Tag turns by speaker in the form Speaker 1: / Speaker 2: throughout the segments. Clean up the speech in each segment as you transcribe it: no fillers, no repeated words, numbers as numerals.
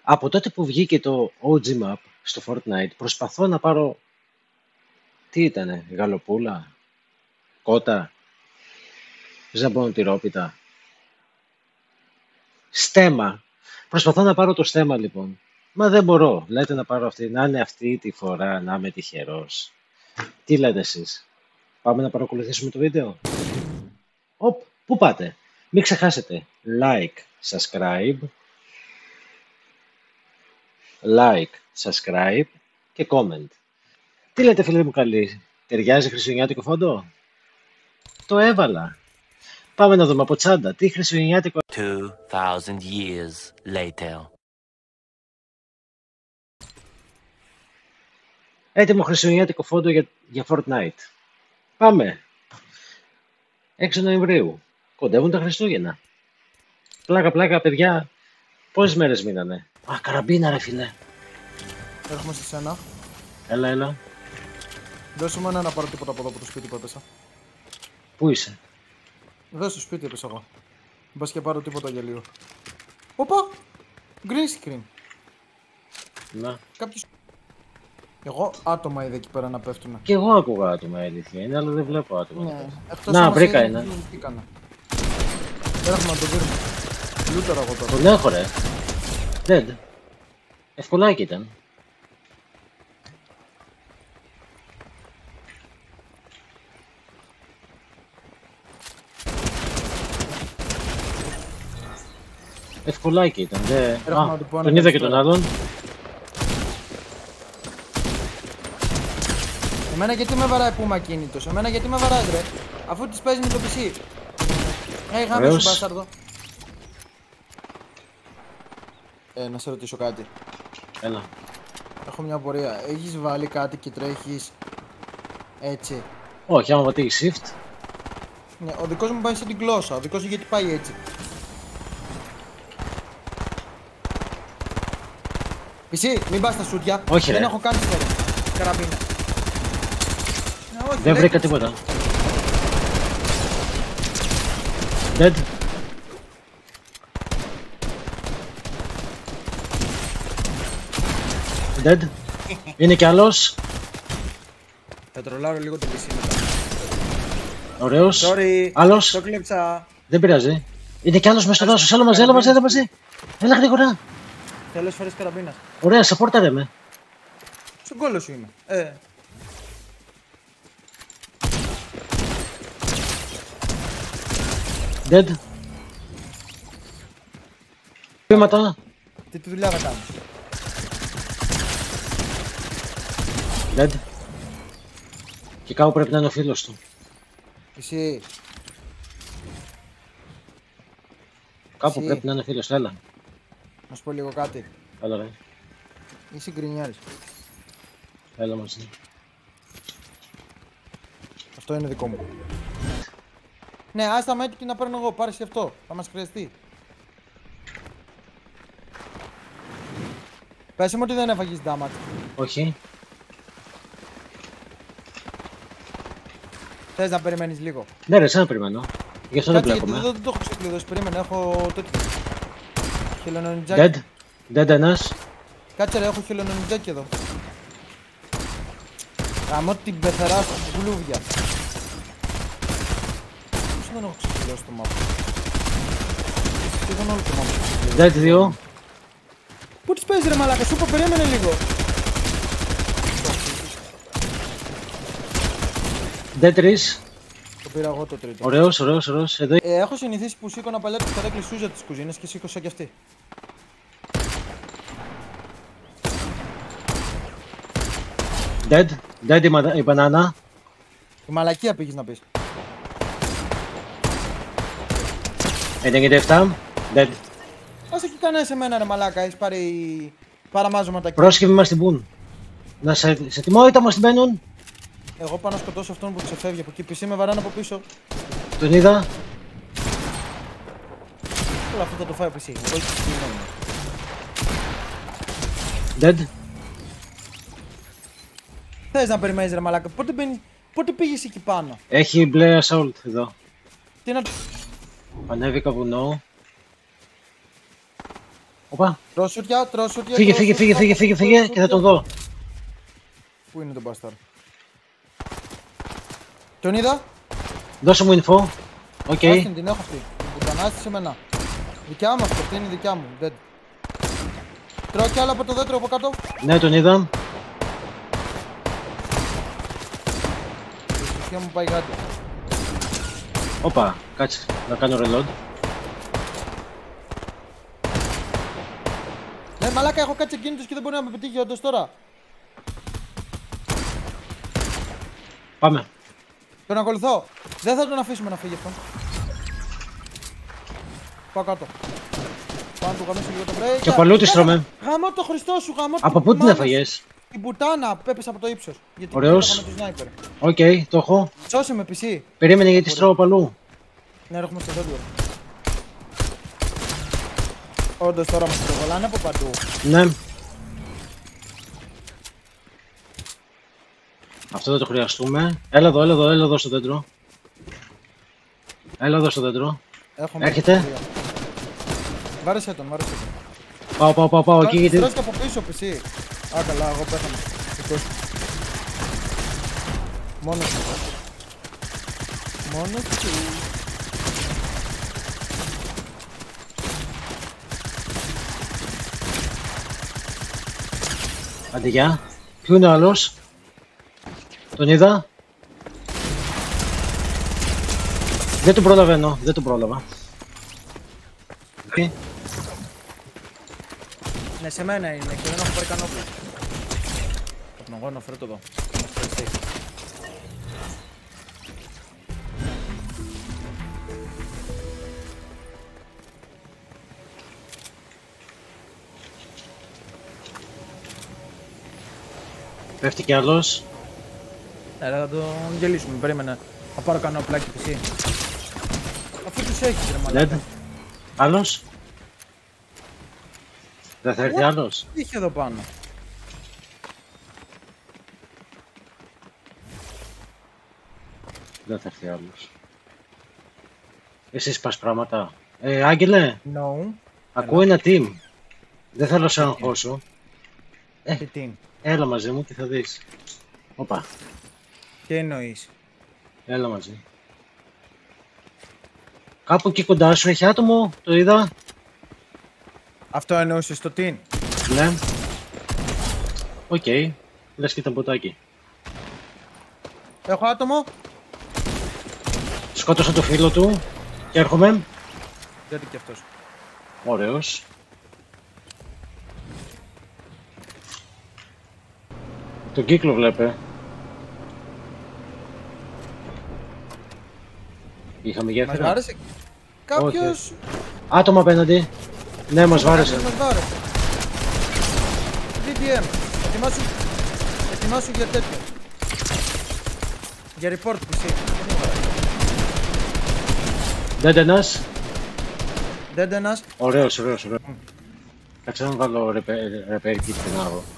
Speaker 1: Από τότε που βγήκε το OG Map στο Fortnite, προσπαθώ να πάρω... Τι ήτανε, γαλοπούλα, κότα, ζαμπονοτυρόπιτα, στέμα. Προσπαθώ να πάρω το στέμα λοιπόν. Μα δεν μπορώ. Λέτε να πάρω αυτή, να είναι αυτή τη φορά, να είμαι τυχερός. Τι λέτε εσείς? Πάμε να παρακολουθήσουμε το βίντεο. Οπ, πού πάτε? Μην ξεχάσετε like, subscribe και comment. Τι λέτε φίλε μου καλή, ταιριάζει χριστουγεννιάτικο φόντο? Το έβαλα. Πάμε να δούμε από τσάντα τι χριστουγεννιάτικο...
Speaker 2: 2000 years later.
Speaker 1: Έτοιμο χριστουγεννιάτικο φόντο για Fortnite. Πάμε. 6 Νοεμβρίου. Κοντεύουν τα Χριστούγεννα. Πλάκα παιδιά. Πόσες μέρες μείνανε? Α, καραμπίνα ρε φίλε.
Speaker 3: Έρχομαι σε σένα.
Speaker 1: Έλα.
Speaker 3: Δώσε μου ένα να πάρω τίποτα από εδώ από το σπίτι που έπεσα.
Speaker 1: Πού είσαι?
Speaker 3: Εδώ στο σπίτι έπεσα εγώ. Μπας και πάρω τίποτα για λίγο. Οπα! Green screen.
Speaker 1: Να.
Speaker 3: Κάποιος... Εγώ άτομα είδα εκεί πέρα να πέφτουνε.
Speaker 1: Και εγώ άκουγα άτομα, η αλήθεια είναι, αλλά δεν βλέπω άτομα.
Speaker 3: Ναι. Εκτός
Speaker 1: Να,
Speaker 3: άμα
Speaker 1: βρήκα
Speaker 3: σε
Speaker 1: ένα.
Speaker 3: Έρχομαι να το δίνουμε. Λούτερα εγώ τώρα.
Speaker 1: Τον έχω ρε. Dead. Ευκολάκι ήταν. Ευκολάκι ήταν. Α, τον είδα και τον άλλον.
Speaker 3: Εμένα γιατί με βαράει που είμαι ακίνητος, εμένα γιατί με βαράει ρε, αφού τις παίζει με το PC. Γάμισε σου μπάσταρδο. Να σε ρωτήσω κάτι.
Speaker 1: Έλα.
Speaker 3: Έχω μια απορία, έχεις βάλει κάτι και τρέχεις έτσι?
Speaker 1: Όχι, άμα πατήσεις shift.
Speaker 3: Ναι, ο δικός μου πάει σε την γλώσσα, ο δικός σου γιατί πάει έτσι? PC, μην πας στα σούτια.
Speaker 1: Όχι
Speaker 3: δεν
Speaker 1: ρε.
Speaker 3: έχω κάνει σφαίρα. Καραμπίνα.
Speaker 1: Δεν βρήκα τίποτα. Dead. Dead. Είναι κι άλλος.
Speaker 3: Θα τρολάρω λίγο το PC μετά.
Speaker 1: Ωραίος.
Speaker 3: Sorry,
Speaker 1: Άλλος.
Speaker 3: το κλέψα.
Speaker 1: Δεν πειράζει. Είναι κι άλλος μες στο δάσος. Έλα μαζί. Έλα γρήγορα.
Speaker 3: Θέλω σφαίρες καραμπίνας.
Speaker 1: Ωραία, σαπόρταρε με.
Speaker 3: Στον κόλλο σου είμαι.
Speaker 1: Dead. Βήματα.
Speaker 3: Τι τη δουλειά θα κάνω?
Speaker 1: Dead. Και κάπου πρέπει να είναι ο φίλος του.
Speaker 3: Εσύ.
Speaker 1: Κάπου
Speaker 3: Εσύ.
Speaker 1: πρέπει να είναι ο φίλος του. Έλα.
Speaker 3: Να σου πω λίγο κάτι.
Speaker 1: Έλα ρε.
Speaker 3: Είσαι γκρινιάρης.
Speaker 1: Έλα μαζί.
Speaker 3: Αυτό είναι δικό μου. Ναι, άστα με έτοιμη να παίρνω εγώ. Πάρε και αυτό. Θα μας χρειαστεί. Πες μου ότι δεν έφαγες damage.
Speaker 1: Όχι.
Speaker 3: Θες να περιμένεις λίγο?
Speaker 1: Ναι ρε, σαν περιμένω. Γι' αυτό δεν
Speaker 3: Κάτσε, γιατί
Speaker 1: βλέπουμε.
Speaker 3: δεν το έχω ξεκλειδώσει. Περίμενε, έχω τέτοιο. Χελονονιτζάκι.
Speaker 1: Dead ένας.
Speaker 3: Κάτσε ρε, έχω χελονονιτζάκι εδώ. Γαμώ την πεθερά σου γλούβια. Πώς δεν έχω ξεκλειδώσει το map? Σχεδόν όλο το map.
Speaker 1: Dead 2.
Speaker 3: Πού τις παίζει ρε μαλάκα, σου είπα περίμενε λίγο.
Speaker 1: Dead 3.
Speaker 3: Το πήρα εγώ το τρίτο.
Speaker 1: Ωραίος. Εδώ.
Speaker 3: Έχω συνηθίσει που σήκωνα παλιά τις καρέκλες σούζα της κουζίνας και σήκωσα κι αυτή.
Speaker 1: Dead η μπανάνα.
Speaker 3: Η μαλακία πήγες να πεις.
Speaker 1: 97. Dead.
Speaker 3: Ας εκεί κανένα σε μένα ρε μαλάκα, έχεις πάρει παραμάζωματα εκεί.
Speaker 1: Πρόσκευοι μας την πουν. Να σε τιμότητα μας την μπαίνουν.
Speaker 3: Εγώ πάω να σκοτώσω αυτόν που ξεφεύγει από εκεί. Πισί με βαράνε από πίσω.
Speaker 1: Τον είδα.
Speaker 3: Όλο αυτό θα το φάει ο πισί. Εγώ έτσι συγγνώμη.
Speaker 1: Dead.
Speaker 3: Θες να περιμένεις ρε μαλάκα, πότε πήγες εκεί πάνω?
Speaker 1: Έχει μπλε assault εδώ.
Speaker 3: Τι να...
Speaker 1: Ανέβηκα βουνό. Οπα.
Speaker 3: Τρόσουτια.
Speaker 1: Φύγε και θα τον δω.
Speaker 3: Πού είναι το μπαστάρ? Τον είδα.
Speaker 1: Δώσε μου info. Οκ.
Speaker 3: Την έχω αυτή. Την πουτανάστη σε μένα. Δικιά μου αυτή είναι δικιά μου. Dead. Τρώω κι άλλα από το δέντρο από κάτω.
Speaker 1: Ναι, τον είδα.
Speaker 3: Η ησυχία μου πάει κάτι.
Speaker 1: Όπα, κάτσε να κάνω reload.
Speaker 3: Ναι, μαλάκα, έχω κάτσει εκείνητος και δεν μπορεί να με πετύχει όντως τώρα.
Speaker 1: Πάμε.
Speaker 3: Τον ακολουθώ. Δεν θα τον αφήσουμε να φύγει αυτόν. Πάω κάτω. Πάνω του γαμίσω λίγο το break.
Speaker 1: Και από αλλού τη τρώμε.
Speaker 3: Γαμώ το Χριστό σου, γαμώ
Speaker 1: Από πού την έφαγες?
Speaker 3: Την πουτάνα, πέπεσε από το ύψος. Γιατί
Speaker 1: Ωραίος.
Speaker 3: με το sniper.
Speaker 1: Οκ, το έχω.
Speaker 3: Σώσε με PC.
Speaker 1: Περίμενε γιατί στρώω από αλλού.
Speaker 3: Ναι, έχουμε στο δέντρο. Όντως τώρα μας το κολλάνε από παντού.
Speaker 1: Ναι. Αυτό δεν το χρειαστούμε. Έλα εδώ στο δέντρο. Έλα εδώ στο δέντρο.
Speaker 3: Έχουμε
Speaker 1: Έρχεται.
Speaker 3: τρία. Βάρεσε τον.
Speaker 1: Πάω εκεί γιατί.
Speaker 3: Στρώσει και από πίσω PC. Α, καλά, εγώ πέθανα. Μόνος του.
Speaker 1: Άντε γεια. Ποιο είναι ο άλλος? Τον είδα. Δεν τον προλαβαίνω, δεν τον πρόλαβα.
Speaker 3: Ναι, σε μένα είναι και δεν έχω πάρει κανόπλο. Θα τον να φέρω το εδώ.
Speaker 1: Πέφτει κι άλλος.
Speaker 3: Θα τον γελίσουμε, περίμενε. Θα πάρω κανένα πλάκι PC. Αφού τους έχεις ρε μαλάκα.
Speaker 1: Άλλος. Δεν θα έρθει άλλος.
Speaker 3: Τι είχε εδώ πάνω?
Speaker 1: Δεν θα έρθει άλλος. Εσύ πας πράγματα. Άγγελε,
Speaker 3: No.
Speaker 1: ακούω ένα team. Δεν θέλω να σε αγχώσω.
Speaker 3: Τι team?
Speaker 1: Έλα μαζί μου και θα δεις. Οπα,
Speaker 3: Τι εννοείς?
Speaker 1: έλα μαζί. Κάπου εκεί κοντά σου έχει άτομο, το είδα.
Speaker 3: Αυτό εννοούσες το team?
Speaker 1: Ναι. Οκ, λες και ήταν ποτάκι.
Speaker 3: Έχω άτομο.
Speaker 1: Σκότωσα το φίλο του και έρχομαι.
Speaker 3: Δεν και αυτός.
Speaker 1: Ωραίος. Τον κύκλο βλέπε. Είχαμε
Speaker 3: Μας
Speaker 1: γέφυρα.
Speaker 3: βάρεσε κάποιος.
Speaker 1: Άτομα απέναντι. Ναι, μας βάρεσε.
Speaker 3: Μας βάρεσε. DDM. Ετοιμάσου για τέτοιο. Για report PC.
Speaker 1: Dead ένας.
Speaker 3: Dead ένας.
Speaker 1: Ωραίος. Κάτσε να βάλω ρεπέρ kit και να δω.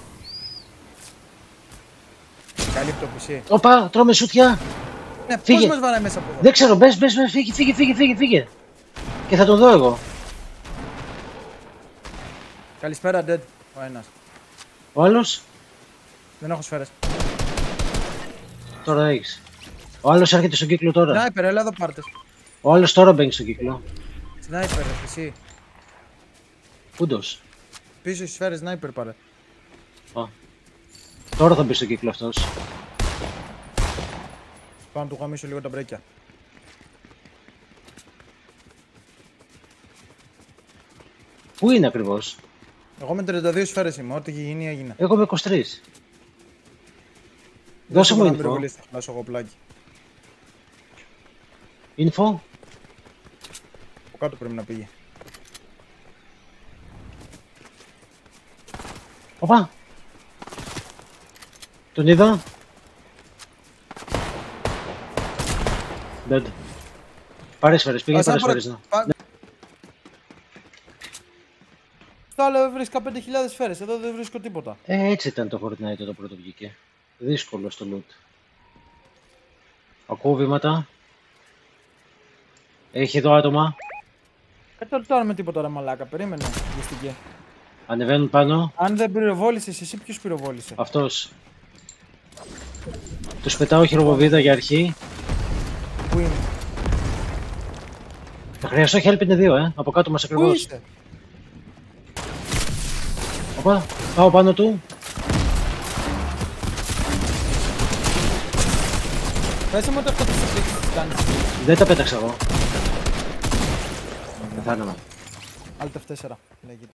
Speaker 3: Καλύπτω PC.
Speaker 1: Όπα, τρώμε σούτια.
Speaker 3: Ναι,
Speaker 1: Φύγε.
Speaker 3: πώς μας βάραμε μέσα από εδώ?
Speaker 1: Δεν ξέρω, μπες, φύγε. Και θα τον δω εγώ.
Speaker 3: Καλησπέρα, Dead. Ο ένας.
Speaker 1: Ο άλλος,
Speaker 3: Δεν έχω σφαίρες.
Speaker 1: τώρα έχεις. Ο άλλος έρχεται στον κύκλο τώρα.
Speaker 3: Sniper, έλα εδώ πάρτε.
Speaker 1: Ο άλλος τώρα μπαίνει στον κύκλο.
Speaker 3: Sniper, PC.
Speaker 1: Πούντος.
Speaker 3: Πίσω στις σφαίρες, sniper πάρε.
Speaker 1: Τώρα θα μπει στον κύκλο αυτός.
Speaker 3: Πάω να του γαμίσω λίγο τα μπρέκια.
Speaker 1: Πού είναι ακριβώς?
Speaker 3: Εγώ με 32 σφαίρες είμαι, ό,τι έχει γίνει έγινε.
Speaker 1: Εγώ με 23. Δώσε μου info.
Speaker 3: Θα χαλάσω εγώ πλάκι.
Speaker 1: Info.
Speaker 3: Από κάτω πρέπει να πήγε.
Speaker 1: Οπα. Τον είδα. Dead. Πάρε σφαίρες, πήγαινε πάρε σφαίρες.
Speaker 3: Στο άλλο βρίσκα 5.000 σφαίρες, εδώ δεν βρίσκω τίποτα.
Speaker 1: Έτσι ήταν το Fortnite το πρώτο βγήκε. Δύσκολο στο loot. Ακούω βήματα. Έχει εδώ άτομα.
Speaker 3: Τώρα με τίποτα ρε μαλάκα, περίμενε. Λυστική.
Speaker 1: Ανεβαίνουν πάνω.
Speaker 3: Αν δεν πυροβόλησες εσύ, ποιος πυροβόλησε?
Speaker 1: Αυτός. Τους πετάω χειροβοβίδα για αρχή.
Speaker 3: Πού είναι?
Speaker 1: Θα χρειαστώ help, είναι 2, από κάτω μας
Speaker 3: Πού
Speaker 1: ακριβώς.
Speaker 3: είστε?
Speaker 1: Οπα, πάω πάνω του.
Speaker 3: Πέσε μου το αυτό που σε πήξεις τι κάνεις.
Speaker 1: Δεν τα πέταξα εγώ. Πεθάναμε.
Speaker 3: Alt F4 λέγεται.